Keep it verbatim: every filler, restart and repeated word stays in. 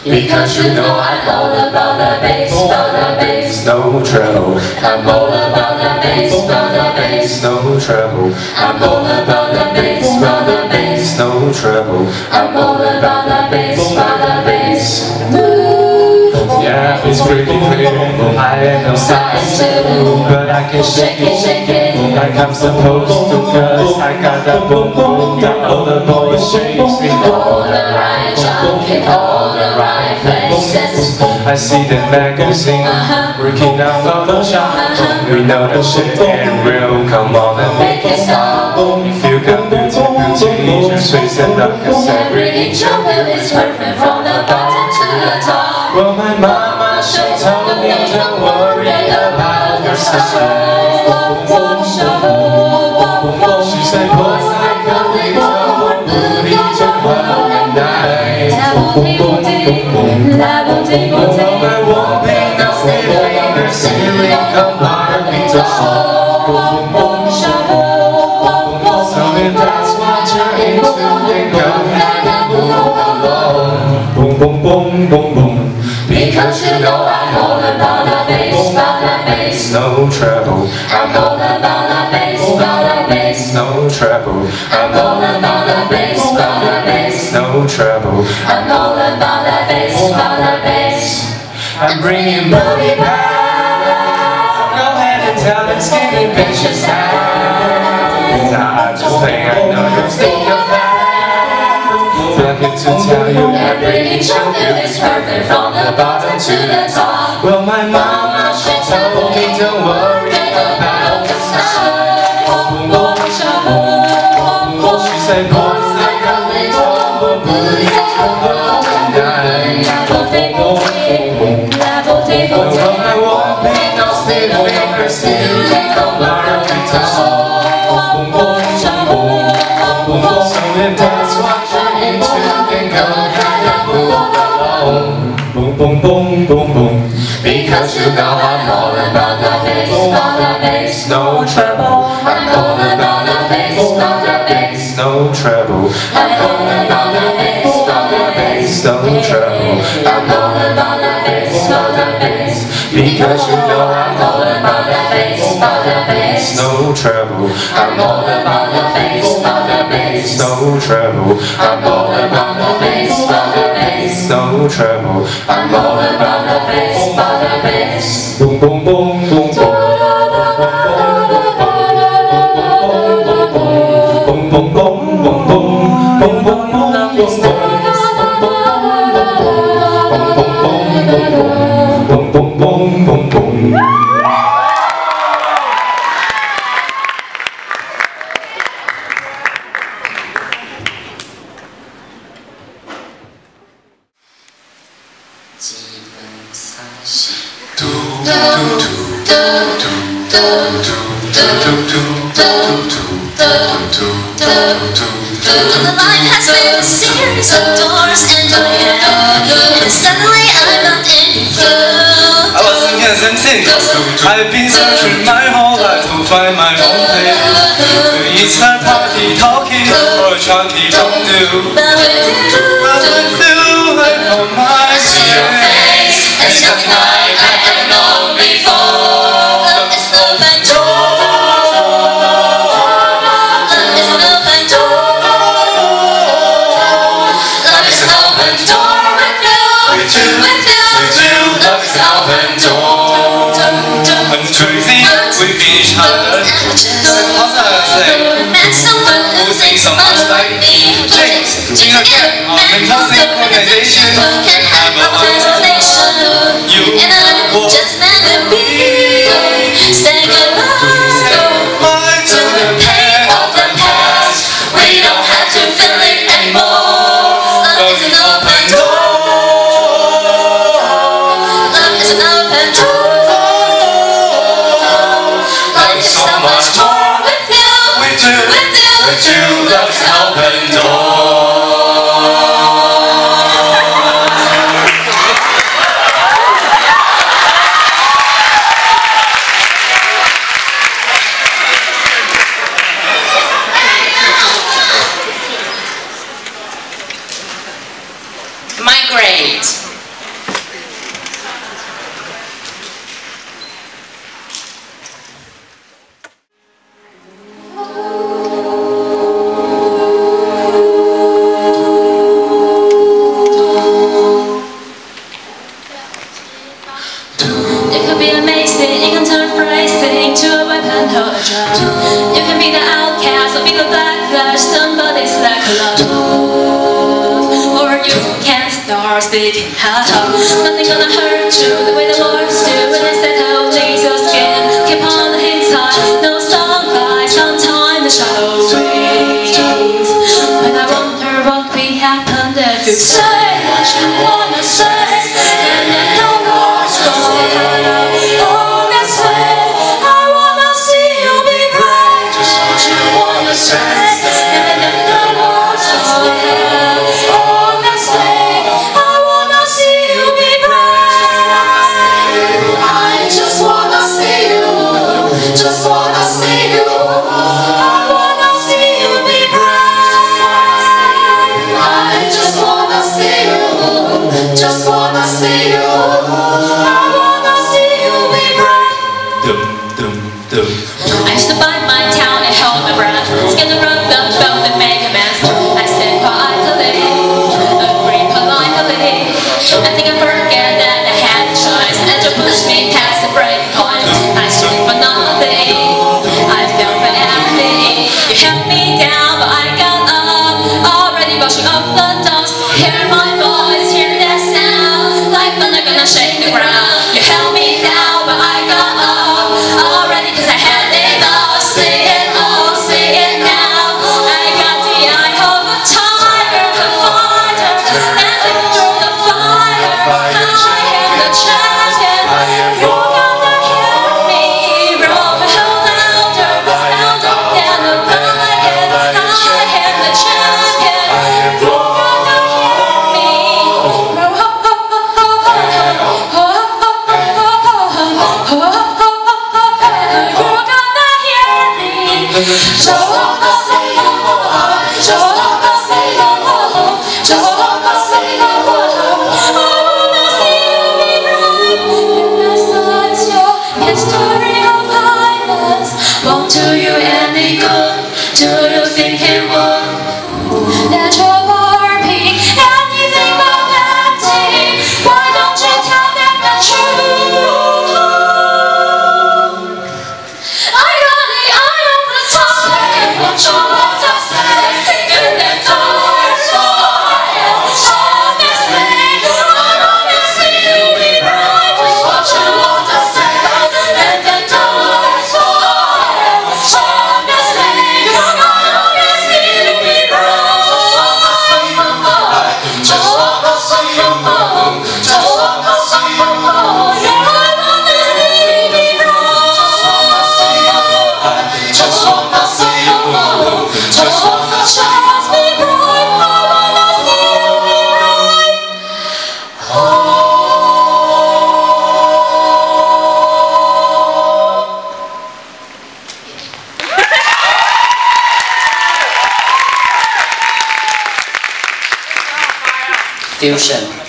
Because you know I'm all about the bass, about the bass, no trouble. I'm all about the bass, about the bass, no trouble. I'm all about the bass, about the bass, no trouble. I'm all about the bass, about the bass. Yeah, it's pretty clear, I ain't no size two, but I can shake it, shake it like I'm supposed to, cause I got that boom boom that all the boys shake me. All the right junk in all the right places. I see the magazine, working out Photoshop. We know the shit ain't real, come on and make it stop. If you got beauty, beauty, just face it up, cause every inch of you is perfect from the bottom to the top. Well, my mama, she told me don't worry about your style. She said, boys like a little booty to hold at night. Well, there won't be no stiffing or silly compartmental. So if that's what you're into, then go ahead and move along. Boom, boom, boom, boom, boom. Because you know I'm all about the bass, about the bass, no trouble. I'm all about the bass, about the bass, no trouble. I'm all about the bass, about the bass, no trouble. I'm all about the bass, about the bass. I'm bringing booty back. Go ahead and tell them skinny bitches that. Nah, I just think I know you'll think of that. I'm here to tell you every inch of you is perfect from the bottom to the top. Well, my mama, she told me don't worry about the style. She said, boys like a little booty to hold tonight. Well, I won't be no stiffing or silly compartmental. So if that's what you're into, then go ahead and move along. Boom, boom, boom, boom, boom. Because you know I'm all about the bass, about the bass, no trouble. I'm all about the bass, about the bass, no trouble. I'm all about the bass, about the bass, no trouble. I'm all about the bass, about the bass. Because you know I'm all about the bass, about the bass, no trouble. I'm all about the bass, about the bass, no trouble. I'm all about the bass, about the bass, no trouble. I'm all about the bass, about the bass. Boom, boom, boom, boom, boom. Boom, boom, boom, boom, boom, boom, boom, boom, boom. The line has been a series of doors and and suddenly I'm not in you. I wasn't consenting. I've been searching my whole life to find my own place. It's not party talking or chalky don't do. But with you, I know my your face, and something like I have known before. Love is an open door. Love is an open door. Love is an open door with you. With you, with you, with you, love is an open door. I'm crazy with each other. What can I say? Met someone who thinks so much like me. Jinx, jinx again. Mental synchronization. Can have a conversation. You And I'm just meant to be. Say goodbye to the pain of the past. We don't have to feel it anymore. Love is an open door. Love is an open door. Love is so much more with you. With you, With you, with you, love is an open door. Migrate. club, or you can start speaking hello. Nothing gonna hurt you the way the words do when they said oh, leave your skin. Keep on the inside, no sunlight, sometime the shadow wings. When I wonder what will happen if you say what you wanna say, and then no words go oh, that's way. I wanna see you be brave, just what you wanna say, and then no words go oh, that's way. I wanna see you be brave. I just wanna see you, just wanna see you. I wanna see you be brave. I just wanna see you, just wanna see you. I wanna see you be brave. Dum dum dum. I used to bite my tongue and hold my breath, skin the rub the bone and make a mess. I said quietly, agree politely. I think I forget that I had a choice, and you pushed me past the breaking point. I stood for nothing, I fell for everything. You held me down, but I got up, already brushing off the dust. Hear my voice, hear that sound, like thunder gonna shake the ground. You held me down, but I got up, already cause I had enough. See it all, see it now. I got the eye of a tiger, a fighter, dancing through the fire. I am the champion, you're gonna hear me roar louder, louder than a lion. I am the champion, you're gonna hear me roar. You're gonna hear me. Just wanna see you, just wanna see you, just wanna see you. I wanna see you be brave. Emphasize your history of violence. Won't do you any good? Do you think it would? That you're warping anything but empty. Why don't you tell them the truth? I got the eye of the tiger, what you want to say, and then doors fire. Honestly, I wanna see you be brave, just what you want to say, and then doors fire. Honestly, I wanna see you be brave. Just wanna see you, just wanna see you. Yeah, I wanna see you be brave. Just wanna see you, just wanna just be brave. I wanna see you be brave. Fusion.